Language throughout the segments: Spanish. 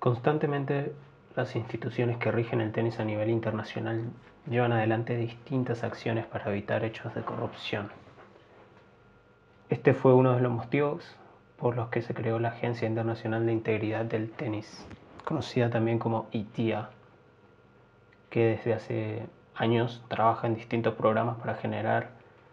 Constantemente, las instituciones que rigen el tenis a nivel internacional llevan adelante distintas acciones para evitar hechos de corrupción. Este fue uno de los motivos por los que se creó la Agencia Internacional de Integridad del Tenis, conocida también como ITIA, que desde hace años trabaja en distintos programas para generar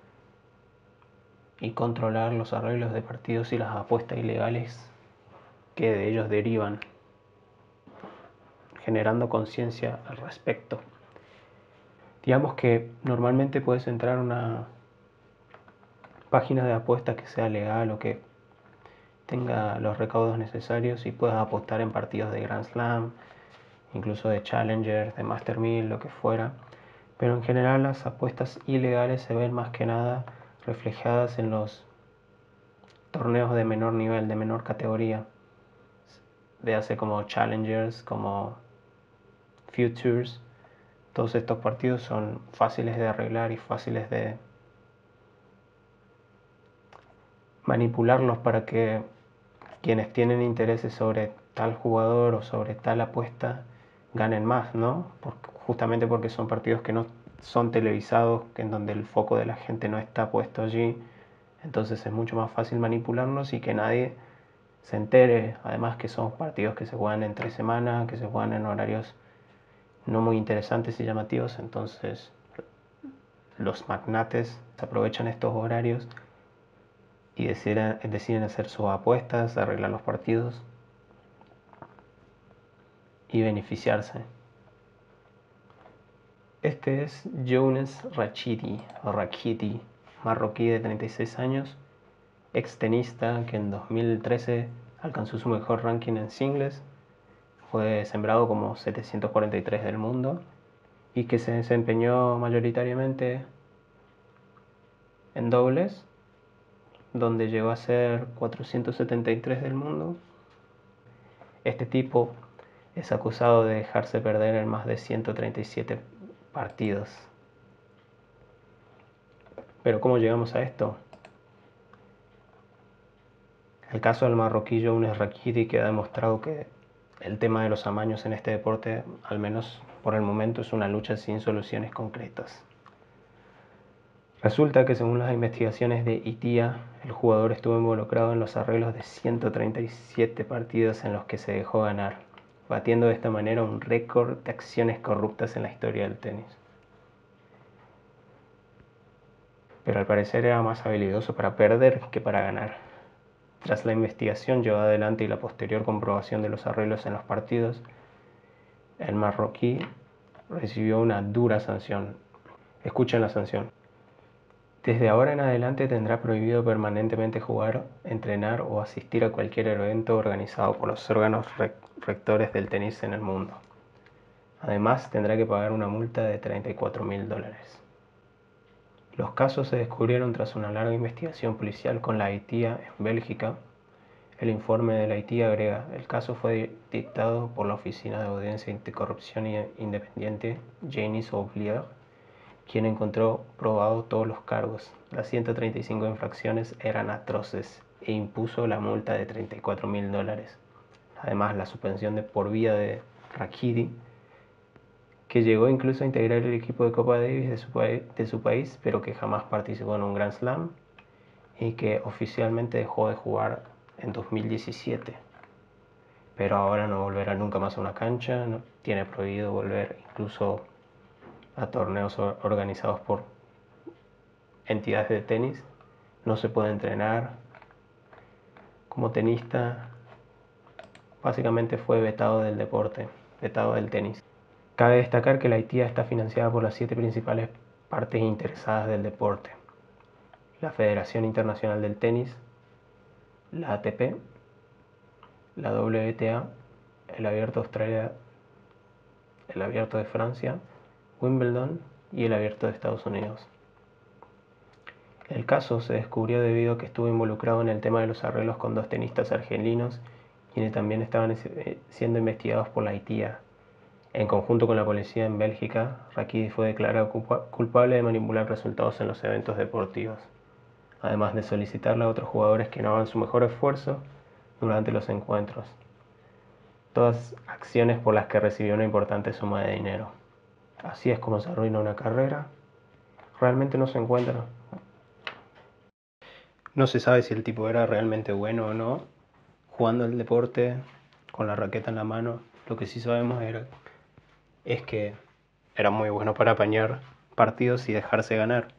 y controlar los arreglos de partidos y las apuestas ilegales que de ellos derivan, generando conciencia al respecto. Digamos que normalmente puedes entrar a una página de apuestas que sea legal o que tenga los recaudos necesarios y puedas apostar en partidos de Grand Slam, incluso de Challenger, de Master 1000, lo que fuera. Pero en general las apuestas ilegales se ven más que nada reflejadas en los torneos de menor nivel, de menor categoría. Véase como Challengers, como Futures. Todos estos partidos son fáciles de arreglar y fáciles de manipularlos para que quienes tienen intereses sobre tal jugador o sobre tal apuesta ganen más, ¿no? Justamente porque son partidos que no son televisados, en donde el foco de la gente no está puesto allí, entonces es mucho más fácil manipularlos y que nadie se entere. Además que son partidos que se juegan entre semana, que se juegan en horarios no muy interesantes y llamativos, entonces los magnates aprovechan estos horarios y deciden hacer sus apuestas, arreglar los partidos y beneficiarse. Este es Younes Rachidi, marroquí de 36 años, extenista que en 2013 alcanzó su mejor ranking en singles, fue sembrado como 743 del mundo y que se desempeñó mayoritariamente en dobles, donde llegó a ser 473 del mundo. Este tipo es acusado de dejarse perder en más de 137 partidos. Pero ¿cómo llegamos a esto? El caso del marroquí Younes Rachidi queda demostrado que el tema de los amaños en este deporte, al menos por el momento, es una lucha sin soluciones concretas. Resulta que según las investigaciones de ITIA, el jugador estuvo involucrado en los arreglos de 137 partidos en los que se dejó ganar, batiendo de esta manera un récord de acciones corruptas en la historia del tenis. Pero al parecer era más habilidoso para perder que para ganar. Tras la investigación llevada adelante y la posterior comprobación de los arreglos en los partidos, el marroquí recibió una dura sanción. Escuchen la sanción. Desde ahora en adelante tendrá prohibido permanentemente jugar, entrenar o asistir a cualquier evento organizado por los órganos rectores del tenis en el mundo. Además, tendrá que pagar una multa de $34.000. Los casos se descubrieron tras una larga investigación policial con la ITIA en Bélgica. El informe de la ITIA agrega: el caso fue dictado por la Oficina de Audiencia Anticorrupción Independiente Janis Oublier, quien encontró probado todos los cargos. Las 135 infracciones eran atroces e impuso la multa de $34.000. Además, la suspensión de por vida de Rachidi, que llegó incluso a integrar el equipo de Copa Davis de su país, pero que jamás participó en un Grand Slam y que oficialmente dejó de jugar en 2017. Pero ahora no volverá nunca más a una cancha, no, tiene prohibido volver incluso a torneos organizados por entidades de tenis, no se puede entrenar como tenista. Básicamente fue vetado del deporte, vetado del tenis. Cabe destacar que la ITIA está financiada por las 7 principales partes interesadas del deporte: la Federación Internacional del Tenis, la ATP, la WTA, el Abierto de Australia, el Abierto de Francia, Wimbledon y el Abierto de Estados Unidos. El caso se descubrió debido a que estuvo involucrado en el tema de los arreglos con 2 tenistas argelinos, quienes también estaban siendo investigados por la ITIA. En conjunto con la policía en Bélgica, Rachidi fue declarado culpable de manipular resultados en los eventos deportivos, además de solicitarle a otros jugadores que no hagan su mejor esfuerzo durante los encuentros. todas acciones por las que recibió una importante suma de dinero. Así es como se arruina una carrera. Realmente no se encuentra. No se sabe si el tipo era realmente bueno o no jugando el deporte con la raqueta en la mano. Lo que sí sabemos es que era muy bueno para apañar partidos y dejarse ganar.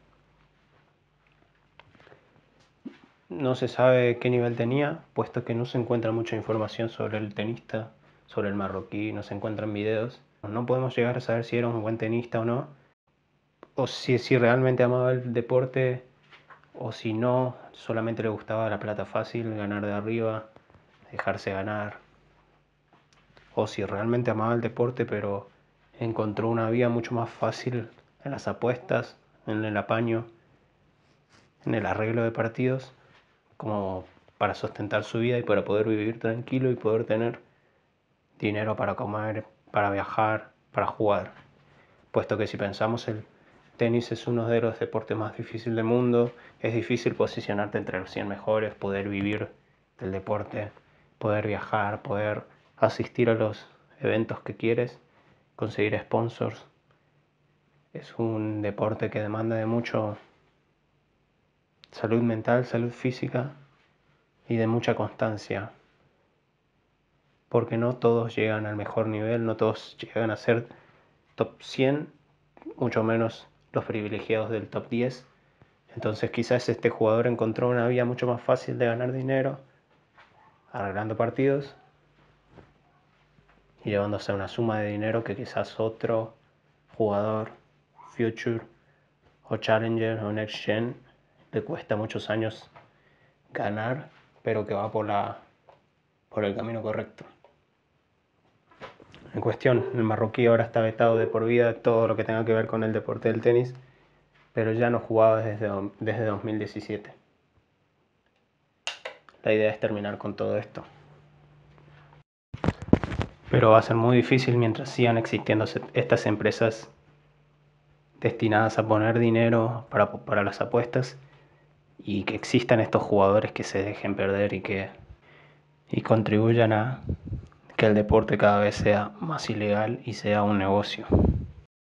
No se sabe qué nivel tenía, puesto que no se encuentra mucha información sobre el tenista, sobre el marroquí, no se encuentran videos. No podemos llegar a saber si era un buen tenista o no, o si realmente amaba el deporte, o si no, solamente le gustaba la plata fácil, ganar de arriba, dejarse ganar. O si realmente amaba el deporte, pero encontró una vía mucho más fácil en las apuestas, en el apaño, en el arreglo de partidos, como para sustentar su vida y para poder vivir tranquilo y poder tener dinero para comer, para viajar, para jugar. Puesto que si pensamos el tenis es uno de los deportes más difíciles del mundo, es difícil posicionarte entre los 100 mejores, poder vivir del deporte, poder viajar, poder asistir a los eventos que quieres, conseguir sponsors. Es un deporte que demanda de mucho salud mental, salud física y de mucha constancia, porque no todos llegan al mejor nivel, no todos llegan a ser top 100, mucho menos los privilegiados del top 10. Entonces quizás este jugador encontró una vía mucho más fácil de ganar dinero arreglando partidos y llevándose una suma de dinero que quizás otro jugador Future o Challenger o Next Gen le cuesta muchos años ganar, pero que va por el camino correcto. En cuestión, el marroquí ahora está vetado de por vida todo lo que tenga que ver con el deporte del tenis, pero ya no jugaba desde 2017. La idea es terminar con todo esto. Pero va a ser muy difícil mientras sigan existiendo estas empresas destinadas a poner dinero para las apuestas y que existan estos jugadores que se dejen perder y contribuyan a que el deporte cada vez sea más ilegal y sea un negocio.